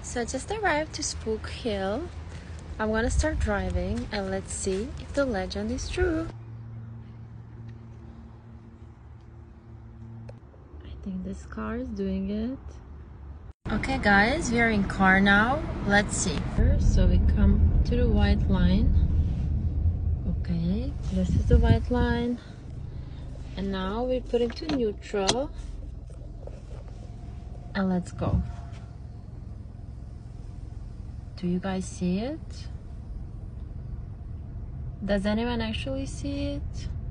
So I just arrived to Spook Hill. I'm gonna start driving and let's see if the legend is true. I think this car is doing it. Okay guys, we are in car now. Let's see. So we come to the white line. Okay, this is the white line. And now we put into neutral. And let's go. Do you guys see it? Does anyone actually see it?